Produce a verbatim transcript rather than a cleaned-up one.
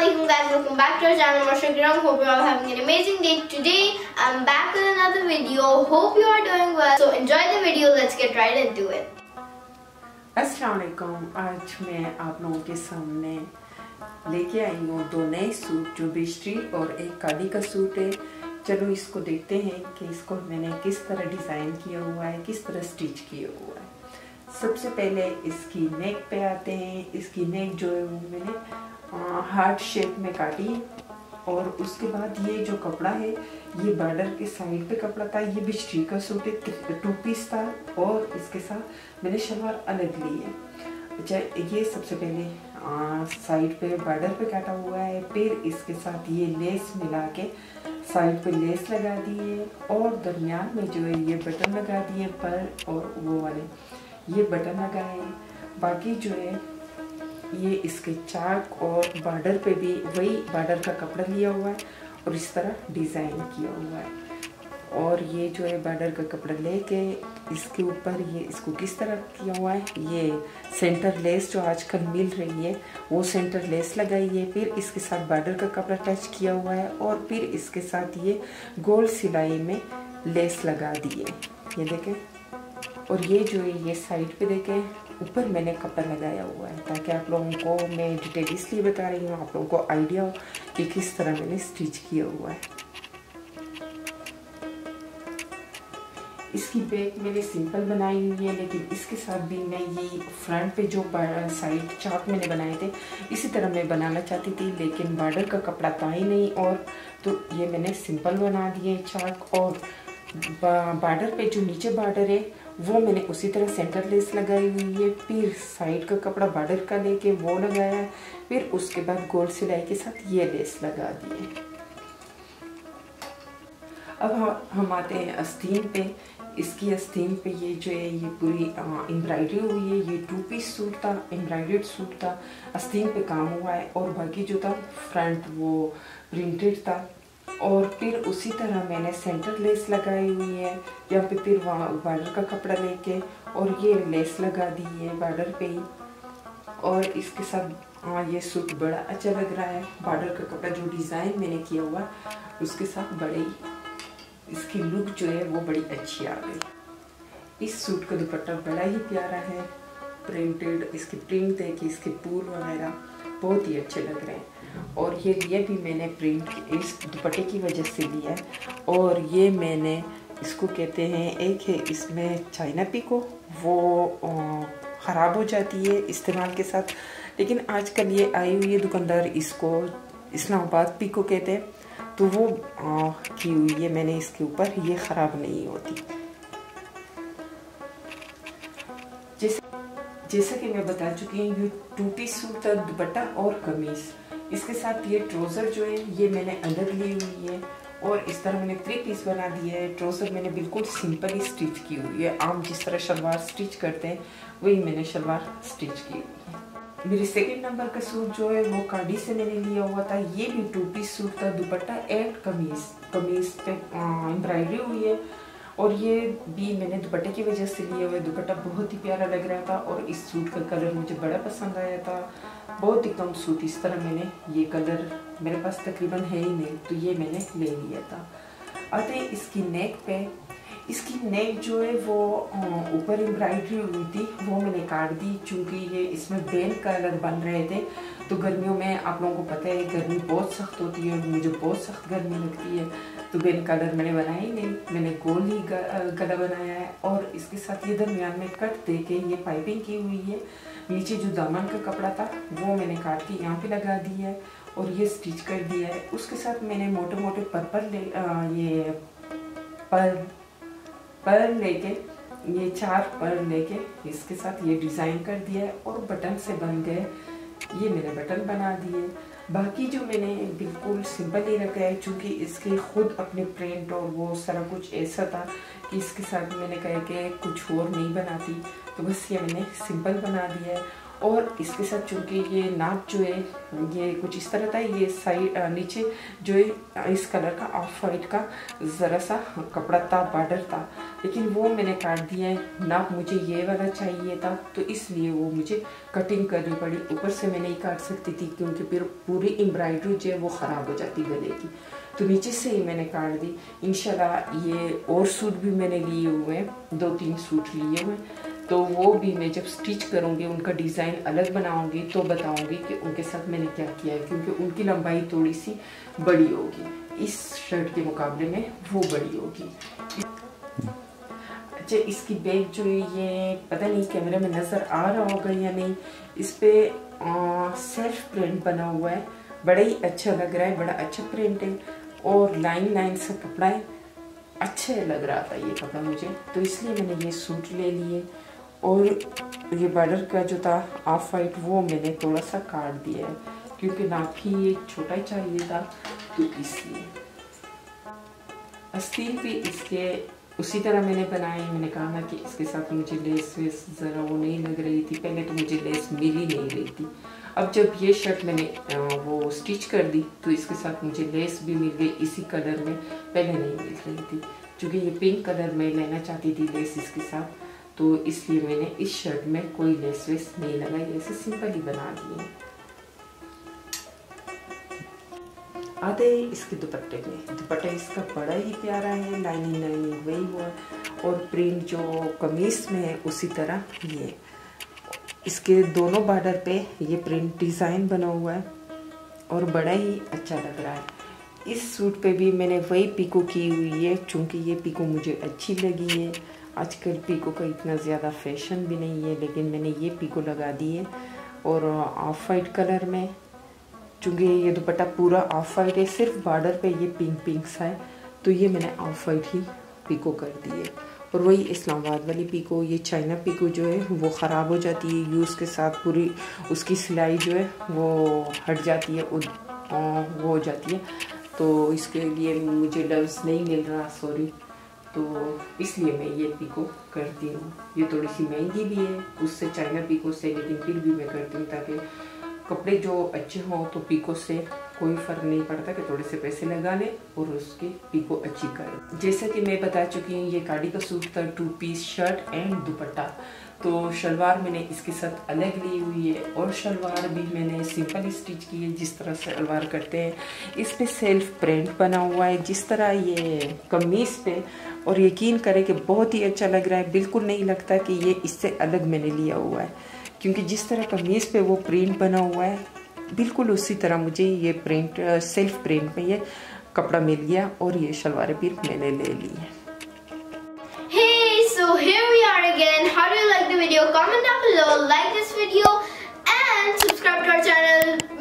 Assalamualaikum guys, welcome back to our channel. I'm Shakira. Hope you all having an amazing day. Today I'm back with another video. Hope you are doing well. So enjoy the video. Let's get right into it. अस्सलामुअलैकुम। आज मैं आप लोगों के सामने लेके आई हूँ दो नए सूट, जो बिस्ट्री और एक काली का सूट है। चलो इसको देखते हैं कि इसको मैंने किस तरह डिज़ाइन किया हुआ है, किस तरह स्टिच किया हुआ है। सबसे पहले इसकी नेक पे आते हैं। इसकी नेक जो है वो मैंने हार्ट शेप में काटी, और उसके बाद ये जो कपड़ा है ये बॉर्डर के साइड पे कपड़ा था। ये बिस्ट्री का सूट है, टू पीस था, और इसके साथ मैंने शलवार अलग ली है। अच्छा, ये सबसे पहले आ, साइड पे बॉर्डर पे काटा हुआ है। फिर इसके साथ ये लेस मिला के साइड पे लेस लगा दी है, और दरमियान में जो है ये बटन लगा दिए पर, और वो वाले ये बटन लगाए। बाकी जो है ये इसके चाक और बॉर्डर पे भी वही बॉर्डर का कपड़ा लिया हुआ है और इस तरह डिज़ाइन किया हुआ है। और ये जो है बॉर्डर का कपड़ा लेके इसके ऊपर ये इसको किस तरह किया हुआ है, ये सेंटर लेस जो आजकल मिल रही है वो सेंटर लेस लगाई है। फिर इसके साथ बॉर्डर का कपड़ा टच किया हुआ है, और फिर इसके साथ ये गोल सिलाई में लेस लगा दी है, ये देखें। और ये जो है ये साइड पे देखें, ऊपर मैंने कपड़ा लगाया हुआ है, ताकि आप लोगों को मैं डिटेल इसलिए बता रही हूँ, आप लोगों को आइडिया हो कि किस तरह मैंने स्टिच किया हुआ है। इसकी बैक मैंने सिंपल बनाई हुई है, लेकिन इसके साथ भी मैं ये फ्रंट पे जो साइड चाक मैंने बनाए थे इसी तरह मैं बनाना चाहती थी, लेकिन बॉर्डर का कपड़ा था ही नहीं, और तो ये मैंने सिंपल बना दिए चाक। और बॉर्डर पे जो नीचे बॉर्डर है वो मैंने उसी तरह सेंटर लेस लगाई हुई है। फिर साइड का कपड़ा बॉर्डर का लेके वो लगाया, फिर उसके बाद गोल सिलाई के साथ ये लेस लगा दिए। अब हम आते हैं आस्तीन पे। इसकी आस्तीन पे ये जो है ये पूरी एम्ब्रॉयडरी हुई है। ये टू पीस सूट था, एम्ब्रॉयडर्ड सूट था, आस्तीन पे काम हुआ है, और बाकी जो था फ्रंट वो प्रिंटेड था। और फिर उसी तरह मैंने सेंटर लेस लगाई हुई है यहाँ पे, फिर वहाँ बॉर्डर का कपड़ा लेके और ये लेस लगा दी है बॉर्डर पे ही। और इसके साथ हाँ ये सूट बड़ा अच्छा लग रहा है। बॉर्डर का कपड़ा जो डिज़ाइन मैंने किया हुआ उसके साथ बड़ी इसकी लुक जो है वो बड़ी अच्छी आ गई। इस सूट का दुपट्टा बड़ा ही प्यारा है, प्रिंटेड। इसकी प्रिंट है कि इसके फूल वगैरह बहुत ही अच्छे लग रहे हैं। और ये लिए भी मैंने प्रिंट इस दुपट्टे की वजह से लिया है। और ये मैंने इसको कहते हैं, एक है इसमें चाइना पिको, वो ख़राब हो जाती है इस्तेमाल के साथ, लेकिन आजकल ये आई हुई है दुकानदार इसको इस्लामाबाद पिको कहते हैं, तो वो आ, की हुई है मैंने इसके ऊपर, ये ख़राब नहीं होती। जैसे जैसा कि मैं बता चुकी हूँ, ये टू पीस सूट था, दुपट्टा और कमीज। इसके साथ ये ट्राउज़र जो है ये मैंने अलग ली हुई है, और इस तरह मैंने थ्री पीस बना दिया है। ट्राउज़र मैंने बिल्कुल सिंपल ही स्टिच की हुई है, आम जिस तरह शलवार स्टिच करते हैं वही मैंने शलवार स्टिच की हुई है। मेरी सेकंड नंबर का सूट जो है वो काडी से मैंने लिया हुआ था। ये भी टू पीस सूट था, दुपट्टा एंड कमीज। कमीज पे एम्ब्रॉयडरी हुई है, और ये भी मैंने दुपट्टे की वजह से लिया हुआ है। दुपट्टा बहुत ही प्यारा लग रहा था, और इस सूट का कलर मुझे बड़ा पसंद आया था। बहुत ही कम सूट इस तरह मैंने, ये कलर मेरे पास तकरीबन है ही नहीं, तो ये मैंने ले लिया था। आते हैं इसकी नेक पे। इसकी नेक जो है वो ऊपर एम्ब्रॉयडरी हुई थी, वो मैंने काट दी, क्योंकि ये इसमें बेल कलर बन रहे थे। तो गर्मियों में आप लोगों को पता है गर्मी बहुत सख्त होती है, और मुझे बहुत सख्त गर्मी लगती है, तो बेल कलर मैंने बनाया ही नहीं, मैंने गोल ही गला बनाया है। और इसके साथ ये दरमियान में कट दे के ये पाइपिंग की हुई है। नीचे जो दामन का कपड़ा था वो मैंने काट के यहाँ पे लगा दिया है, और ये स्टिच कर दिया है। उसके साथ मैंने मोटे मोटे पर्पल ले आ, ये पर पर लेके ये चार पर लेके इसके साथ ये डिज़ाइन कर दिया है, और बटन से बन गए, ये मैंने बटन बना दिए। बाकी जो मैंने बिल्कुल सिंपल ही रखा है, क्योंकि इसके खुद अपने प्रिंट और वो सारा कुछ ऐसा था कि इसके साथ मैंने कहा कि कुछ और नहीं बनाती, तो बस ये मैंने सिंपल बना दिया है। और इसके साथ चूंकि ये नाप जो है ये कुछ इस तरह था, ये साइड नीचे जो है इस कलर का ऑफ वाइट का ज़रा सा कपड़ा था, बॉर्डर था, लेकिन वो मैंने काट दिया है। नाप मुझे ये वाला चाहिए था तो इसलिए वो मुझे कटिंग करनी पड़ी। ऊपर से मैं नहीं काट सकती थी क्योंकि फिर पूरी एम्ब्रॉयडरी जो है वो ख़राब हो जाती गले की, तो नीचे से ही मैंने काट दी। इंशाल्लाह ये और सूट भी मैंने लिए हुए हैं, दो तीन सूट लिए हुए हैं, तो वो भी मैं जब स्टिच करूँगी उनका डिज़ाइन अलग बनाऊँगी तो बताऊँगी कि उनके साथ मैंने क्या किया है, क्योंकि उनकी लंबाई थोड़ी सी बड़ी होगी, इस शर्ट के मुकाबले में वो बड़ी होगी। अच्छा, इसकी बैक जो है ये पता नहीं कैमरे में नज़र आ रहा होगा या नहीं, इस पर सेल्फ प्रिंट बना हुआ है, बड़ा ही अच्छा लग रहा है, बड़ा अच्छा प्रिंट है और लाइन लाइन सा कपड़ा है, अच्छा लग रहा था ये कपड़ा मुझे, तो इसलिए मैंने ये सूट ले लिए। और ये बॉर्डर का जो था ऑफ वाइट वो मैंने थोड़ा सा काट दिया है क्योंकि नाप ही ये छोटा ही चाहिए था, तो इसलिए। आस्तीन भी इसके उसी तरह मैंने बनाई। मैंने कहा ना कि इसके साथ मुझे लेस वेस ज़रा वो नहीं लग रही थी, पहले तो मुझे लेस मिल ही नहीं रही थी। अब जब ये शर्ट मैंने वो स्टिच कर दी तो इसके साथ मुझे लेस भी मिल गई इसी कलर में, पहले नहीं मिल रही थी, क्योंकि ये पिंक कलर में लेना चाहती थी लेस इसके साथ, तो इसलिए मैंने इस शर्ट में कोई लेस वेस नहीं लगाई, ऐसे सिंपल ही बना दिए। आते इसके दुपट्टे में, दुपट्टा इसका बड़ा ही प्यारा है, लाइनिंग लाइनिंग वही हुआ और प्रिंट जो कमीज में है उसी तरह ये इसके दोनों बॉर्डर पे ये प्रिंट डिज़ाइन बना हुआ है और बड़ा ही अच्छा लग रहा है। इस सूट पे भी मैंने वही पिको की हुई है, चूँकि ये पिको मुझे अच्छी लगी है। आजकल पीको का इतना ज़्यादा फैशन भी नहीं है, लेकिन मैंने ये पीको लगा दी है और ऑफ वाइट कलर में, चूँकि ये दुपट्टा पूरा ऑफ वाइट है, सिर्फ बॉर्डर पे ये पिंक पिंक सा है, तो ये मैंने ऑफ वाइट ही पीको कर दी है। और वही इस्लामाबाद वाली पीको, ये चाइना पीको जो है वो ख़राब हो जाती है यूज़ के साथ, पूरी उसकी सिलाई जो है वो हट जाती है, वो हो जाती है, तो इसके लिए मुझे लफ्ज़ नहीं मिल रहा, सॉरी, तो इसलिए मैं ये पीको करती हूँ। ये थोड़ी सी महंगी भी है उससे, चाइना पीको से, लेकिन फिर भी मैं करती हूँ ताकि कपड़े जो अच्छे हों, तो पीको से कोई फ़र्क नहीं पड़ता कि थोड़े से पैसे लगा लें और उसकी पीको अच्छी करें। जैसा कि मैं बता चुकी हूँ, ये काड़ी का सूट था, two piece shirt and dupatta, तो शलवार मैंने इसके साथ अलग ली हुई है और शलवार भी मैंने सिंपल स्टिच की है जिस तरह से शलवार करते हैं। इस पे सेल्फ प्रिंट बना हुआ है जिस तरह ये कमीज़ पे, और यकीन करें कि बहुत ही अच्छा लग रहा है, बिल्कुल नहीं लगता कि ये इससे अलग मैंने लिया हुआ है, क्योंकि जिस तरह कमीज़ पे वो प्रिंट बना हुआ है बिल्कुल उसी तरह मुझे ये प्रिंट सेल्फ प्रिंट में ये कपड़ा मिल गया और ये शलवार भी मैंने ले ली है। Hey, so here we are again. How do you like the video? Comment down below, like this video and subscribe to our channel.